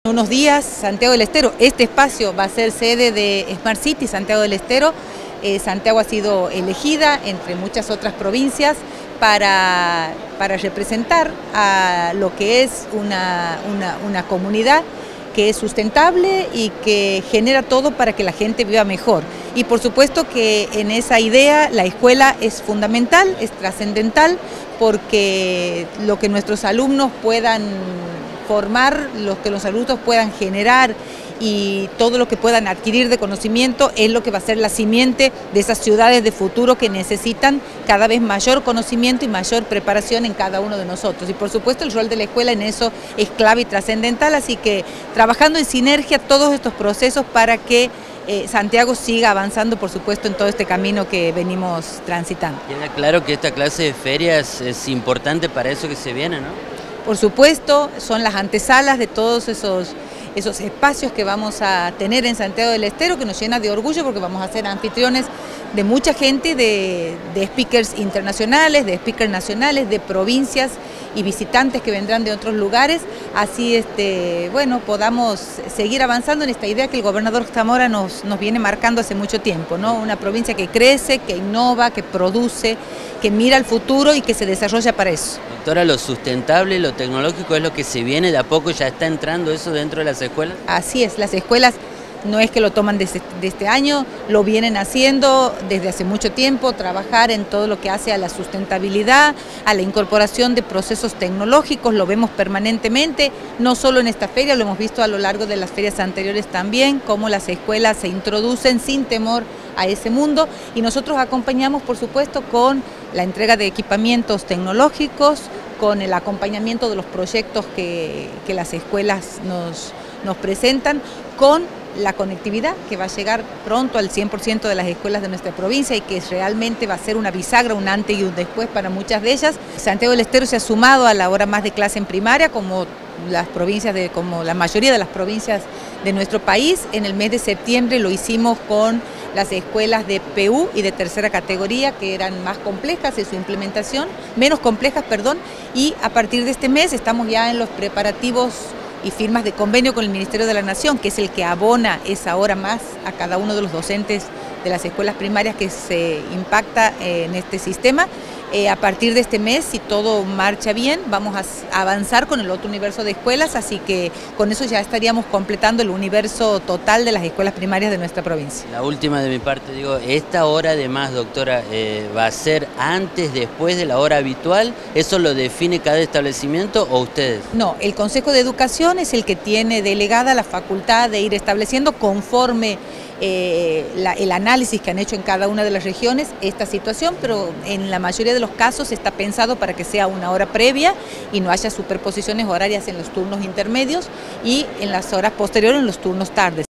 Unos días, Santiago del Estero, este espacio va a ser sede de Smart City Santiago del Estero. Santiago ha sido elegida entre muchas otras provincias para representar a lo que es una comunidad que es sustentable y que genera todo para que la gente viva mejor. Y por supuesto que en esa idea la escuela es fundamental, es trascendental, porque lo que nuestros alumnos puedan formar, lo que los alumnos puedan generar y todo lo que puedan adquirir de conocimiento es lo que va a ser la simiente de esas ciudades de futuro que necesitan cada vez mayor conocimiento y mayor preparación en cada uno de nosotros. Y por supuesto el rol de la escuela en eso es clave y trascendental, así que trabajando en sinergia todos estos procesos para que Santiago siga avanzando, por supuesto, en todo este camino que venimos transitando. Queda claro que esta clase de ferias es importante para eso que se viene, ¿no? Por supuesto, son las antesalas de todos esos espacios que vamos a tener en Santiago del Estero, que nos llena de orgullo porque vamos a ser anfitriones de mucha gente, de speakers internacionales, de speakers nacionales, de provincias y visitantes que vendrán de otros lugares, así bueno, podamos seguir avanzando en esta idea que el gobernador Zamora nos viene marcando hace mucho tiempo, ¿no? Una provincia que crece, que innova, que produce, que mira al futuro y que se desarrolla para eso. Doctora, lo sustentable, lo tecnológico es lo que se viene de a poco, ¿ya está entrando eso dentro de las escuelas? Así es, las escuelas no es que lo toman de este año, lo vienen haciendo desde hace mucho tiempo, trabajar en todo lo que hace a la sustentabilidad, a la incorporación de procesos tecnológicos, lo vemos permanentemente, no solo en esta feria, lo hemos visto a lo largo de las ferias anteriores también, cómo las escuelas se introducen sin temor a ese mundo y nosotros acompañamos, por supuesto, con la entrega de equipamientos tecnológicos, con el acompañamiento de los proyectos que las escuelas nos presentan, con la conectividad que va a llegar pronto al 100% de las escuelas de nuestra provincia y que realmente va a ser una bisagra, un antes y un después para muchas de ellas. Santiago del Estero se ha sumado a la hora más de clase en primaria, como como la mayoría de las provincias de nuestro país. En el mes de septiembre lo hicimos con las escuelas de PU y de tercera categoría, que eran más complejas en su implementación, menos complejas, perdón, y a partir de este mes estamos ya en los preparativos y firmas de convenio con el Ministerio de la Nación, que es el que abona esa hora más a cada uno de los docentes de las escuelas primarias que se impacta en este sistema. A partir de este mes, si todo marcha bien, vamos a avanzar con el otro universo de escuelas, así que con eso ya estaríamos completando el universo total de las escuelas primarias de nuestra provincia. La última de mi parte, digo, esta hora además, doctora, ¿va a ser antes, después de la hora habitual? ¿Eso lo define cada establecimiento o ustedes? No, el Consejo de Educación es el que tiene delegada la facultad de ir estableciendo conforme el análisis que han hecho en cada una de las regiones esta situación, pero en la mayoría de los casos está pensado para que sea una hora previa y no haya superposiciones horarias en los turnos intermedios y en las horas posteriores en los turnos tardes.